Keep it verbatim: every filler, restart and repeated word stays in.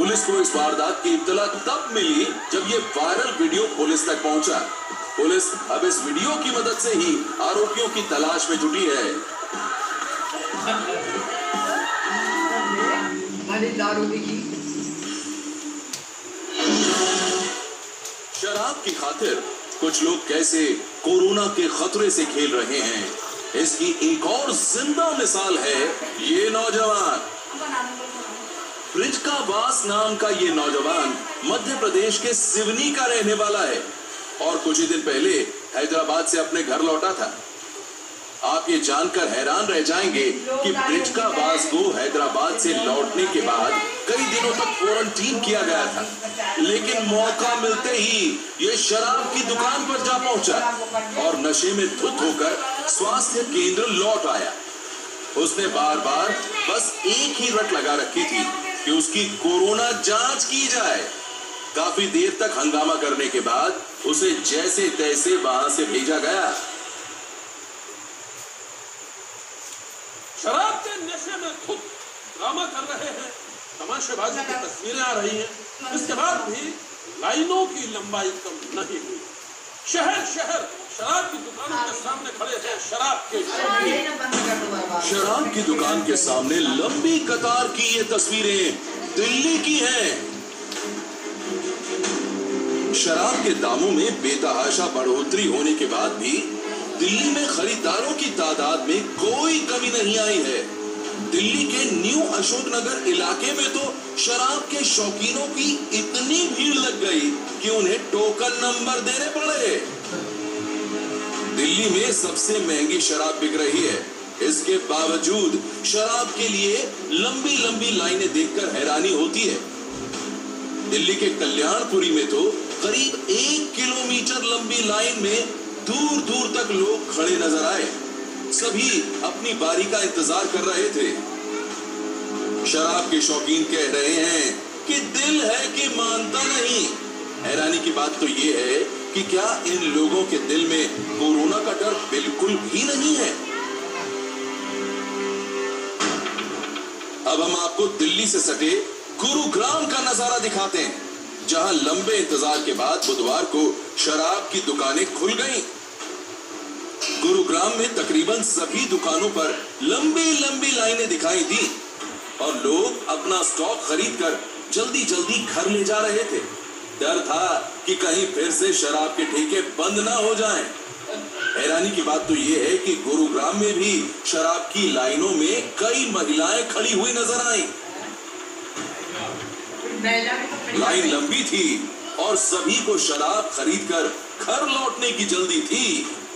Police को इस वारदात की इत्तला तब मिली जब ये वायरल वीडियो पुलिस तक पहुंचा। पुलिस अब इस वीडियो की मदद से ही आरोपियों की तलाश में जुटी है। शराब की खातिर कुछ लोग कैसे कोरोना के खतरे से खेल रहे हैं, इसकी एक और जिंदा मिसाल है ये नौजवान। ब्रिजकावास नाम का ये नौजवान मध्य प्रदेश के सिवनी का रहने वाला है और कुछ ही दिन पहले हैदराबाद से अपने घर लौटा था। आप ये जानकर हैरान रह जाएंगे कि ब्रिजकावास को हैदराबाद से लौटने के बाद कई दिनों तक क्वारंटीन किया गया था, लेकिन मौका मिलते ही ये शराब की दुकान पर जा पहुंचा और नशे में धुत होकर स्वास्थ्य केंद्र लौट आया। उसने बार बार बस एक ही रट लगा रखी थी कि उसकी कोरोना जांच की जाए। काफी देर तक हंगामा करने के बाद उसे जैसे तैसे वहां से भेजा गया। शराब के नशे में खुद ड्रामा कर रहे हैं, तमाशेबाजी की तस्वीरें आ रही हैं। इसके बाद भी लाइनों की लंबाई कम नहीं हुई। शहर शहर शराब की दुकानों के सामने खड़े हैं शराब के शौकीन। शराब की दुकान के सामने लंबी कतार की ये तस्वीरें दिल्ली की हैं। शराब के दामों में बेतहाशा बढ़ोतरी होने के बाद भी दिल्ली में खरीदारों की तादाद में कोई कमी नहीं आई है। दिल्ली के न्यू अशोकनगर इलाके में तो शराब के शौकीनों की इतनी भीड़ लग गई कि उन्हें टोकन नंबर देने पड़े। दिल्ली में सबसे महंगी शराब बिक रही है, इसके बावजूद शराब के लिए लंबी लंबी लाइनें देखकर हैरानी होती है। दिल्ली के कल्याणपुरी में तो करीब एक किलोमीटर लंबी लाइन में दूर दूर तक लोग खड़े नजर आए। सभी अपनी बारी का इंतजार कर रहे थे। शराब के शौकीन कह रहे हैं कि दिल है कि मानता नहीं। हैरानी की बात तो ये है कि क्या इन लोगों के दिल में कोरोना का डर बिल्कुल भी नहीं है। अब हम आपको दिल्ली से सटे गुरुग्राम का नजारा दिखाते हैं, जहां लंबे इंतजार के बाद बुधवार को शराब की दुकानें खुल गईं। गुरुग्राम में तकरीबन सभी दुकानों पर लंबी लंबी लाइनें दिखाई दी और लोग अपना स्टॉक खरीदकर जल्दी जल्दी घर ले जा रहे थे। डर था कि कहीं फिर से शराब के ठेके बंद ना हो जाएं। हैरानी की बात तो यह है कि गुरुग्राम में भी शराब की लाइनों में कई महिलाएं खड़ी हुई नजर आईं। लाइन लंबी थी और सभी को शराब खरीदकर घर लौटने की जल्दी थी।